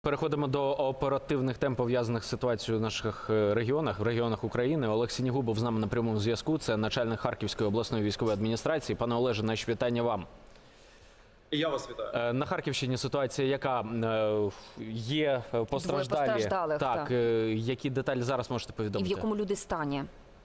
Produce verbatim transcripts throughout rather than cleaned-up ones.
Переходимо до оперативних тем, пов'язаних з ситуацією в наших регіонах, в регіонах України. Олег Синігубов з нами на прямому зв'язку. Це начальник Харківської обласної військової адміністрації. Пане Олеже, наші вітання вам. Я вас вітаю. На Харківщині ситуація яка? Є постраждалі? постраждалих, так. так. Які деталі зараз можете повідомити? І в якому люди стані?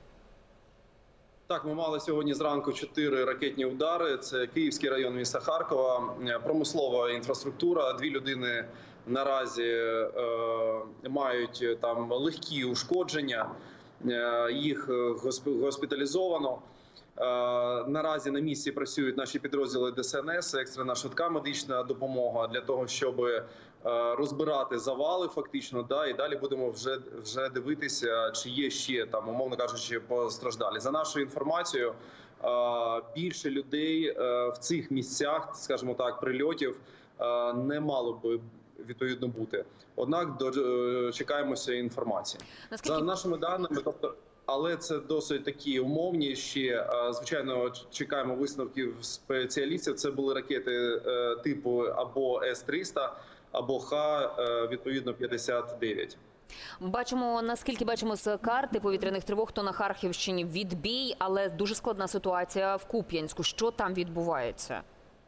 Так, ми мали сьогодні зранку чотири ракетні удари. Це Київський район міста Харкова, промислова інфраструктура. Дві людини наразі е, мають там легкі ушкодження, е, їх госпіталізовано. Е, наразі на місці працюють наші підрозділи Де Се Ен Ес, екстрена швидка медична допомога, для того, щоб е, розбирати завали фактично, да, і далі будемо вже, вже дивитися, чи є ще, там, умовно кажучи, постраждалі. За нашою інформацією, е, більше людей е, в цих місцях, скажімо так, прильотів е, не мало би відповідно бути. Однак чекаємося інформації. Наскільки... За нашими даними, тобто, але це досить такі умовні ще. Звичайно, чекаємо висновків спеціалістів. Це були ракети типу або С триста, або Х, відповідно, п'ятдесят дев'ять. Бачимо, наскільки бачимо з карти повітряних тривог, то на Харківщині відбій, але дуже складна ситуація в Куп'янську. Що там відбувається?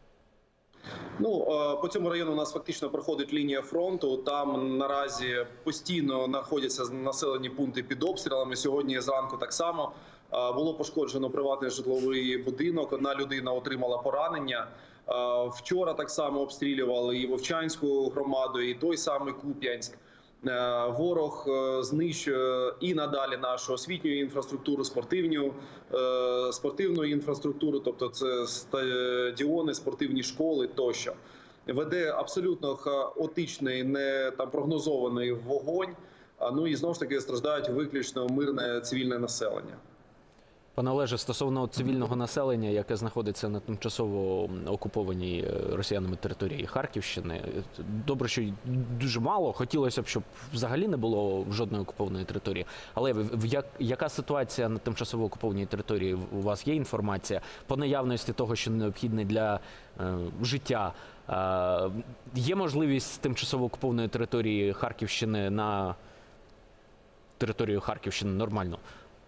Ну, по цьому району у нас фактично проходить лінія фронту. Там наразі постійно знаходяться населені пункти під обстрілами. Сьогодні зранку так само було пошкоджено приватний житловий будинок. Одна людина отримала поранення. Вчора так само обстрілювали і Вовчанську громаду, і той самий Куп'янськ. Ворог знищує і надалі нашу освітню інфраструктуру, спортивну, спортивну інфраструктуру, тобто це стадіони, спортивні школи тощо. Веде абсолютно хаотичний, не там прогнозований вогонь, ну і знову ж таки страждають виключно мирне цивільне населення. Пане Олеже, стосовно цивільного населення, яке знаходиться на тимчасово окупованій росіянами території Харківщини, добре, що дуже мало. Хотілося б, щоб взагалі не було жодної окупованої території. Але як, яка ситуація на тимчасово окупованій території? У вас є інформація по наявності того, що необхідне для е, життя? Е, є можливість тимчасово окупованої території Харківщини на територію Харківщини нормально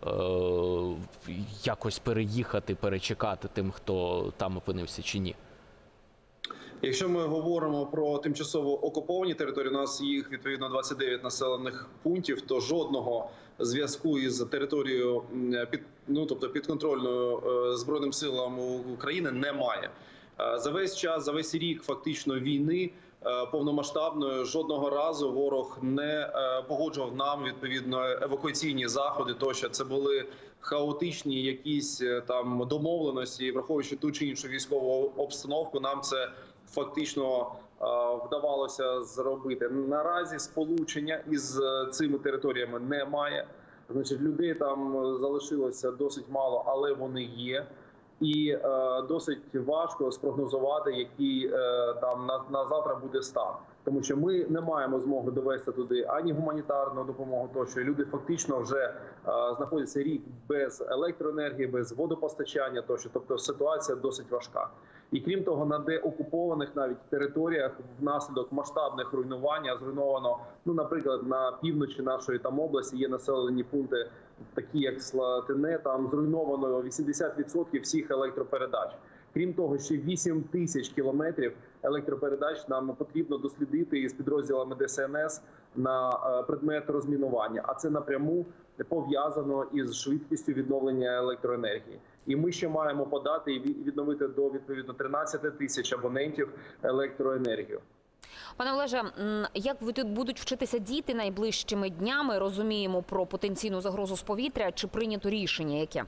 якось переїхати, перечекати тим, хто там опинився, чи ні? Якщо ми говоримо про тимчасово окуповані території, у нас їх відповідно двадцять дев'ять населених пунктів, то жодного зв'язку із територією під, ну, тобто підконтрольною Збройним силам України немає. За весь час, за весь рік фактично війни повномасштабної жодного разу ворог не погоджував нам відповідно евакуаційні заходи. Тощо це були хаотичні якісь там домовленості, враховуючи ту чи іншу військову обстановку, нам це фактично вдавалося зробити. Наразі сполучення із цими територіями немає. Значить, людей там залишилося досить мало, але вони є. І е, досить важко спрогнозувати, який е, там на, на завтра буде стан. Тому що ми не маємо змоги довести туди ані гуманітарну допомогу, тощо. Люди фактично вже е, знаходяться рік без електроенергії, без водопостачання, тощо. Тобто ситуація досить важка. І крім того, на деокупованих навіть територіях внаслідок масштабних руйнувань зруйновано, ну, наприклад, на півночі нашої там області є населені пункти, такі як Слатине, там зруйновано вісімдесят відсотків всіх електропередач. Крім того, ще вісім тисяч кілометрів електропередач нам потрібно дослідити із підрозділами Де Се Ен Ес на предмет розмінування. А це напряму пов'язано із швидкістю відновлення електроенергії. І ми ще маємо подати і відновити до відповідно тринадцяти тисяч абонентів електроенергію. Пане Олеже, як будуть вчитися діти найближчими днями? Розуміємо про потенційну загрозу з повітря. Чи прийнято рішення яке?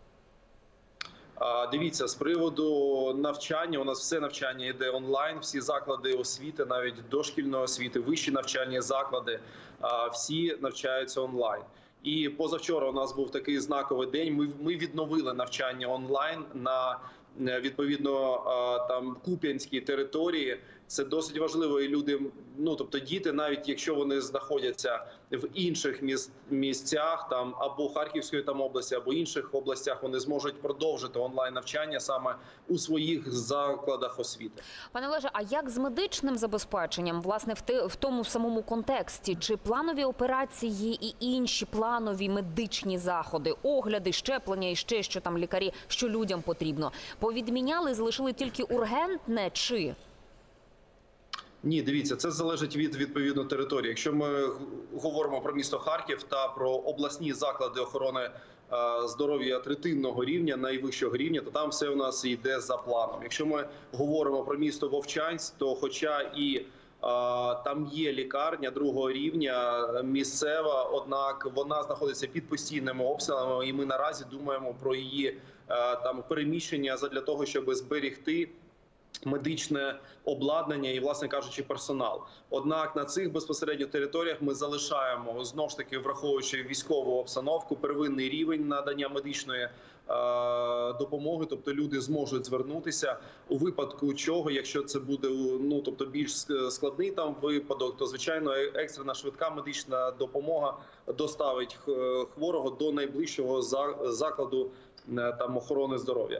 Дивіться, з приводу навчання, у нас все навчання йде онлайн, всі заклади освіти, навіть дошкільної освіти, вищі навчальні заклади, всі навчаються онлайн. І позавчора у нас був такий знаковий день, ми, ми відновили навчання онлайн на відповідно там Куп'янській території, Це досить важливо, і люди, ну тобто діти, навіть якщо вони знаходяться в інших міс- місцях, там або Харківської там області, або інших областях, вони зможуть продовжити онлайн навчання саме у своїх закладах освіти. Пане Олеже, а як з медичним забезпеченням, власне, в, те, в тому самому контексті? Чи планові операції і інші планові медичні заходи, огляди, щеплення і ще що там лікарі, що людям потрібно, повідміняли, залишили тільки ургентне чи? Ні, дивіться, це залежить від відповідно території. Якщо ми говоримо про місто Харків та про обласні заклади охорони е, здоров'я третинного рівня, найвищого рівня, то там все у нас йде за планом. Якщо ми говоримо про місто Вовчанськ, то хоча і е, там є лікарня другого рівня місцева, однак вона знаходиться під постійними обстрілами, і ми наразі думаємо про її е, там переміщення задля того, щоб зберегти медичне обладнання і, власне кажучи, персонал. Однак на цих безпосередньо територіях ми залишаємо, знову ж таки, враховуючи військову обстановку, первинний рівень надання медичної е, допомоги, тобто люди зможуть звернутися у випадку чого, якщо це буде ну тобто більш складний там випадок, то звичайно екстрена швидка медична допомога доставить хворого до найближчого закладу там охорони здоров'я.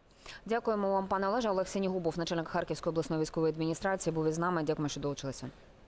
Дякуємо вам, пане Олеже. Олег Синігубов, начальник Харківської обласної військової адміністрації, був із нами. Дякуємо, що долучилися.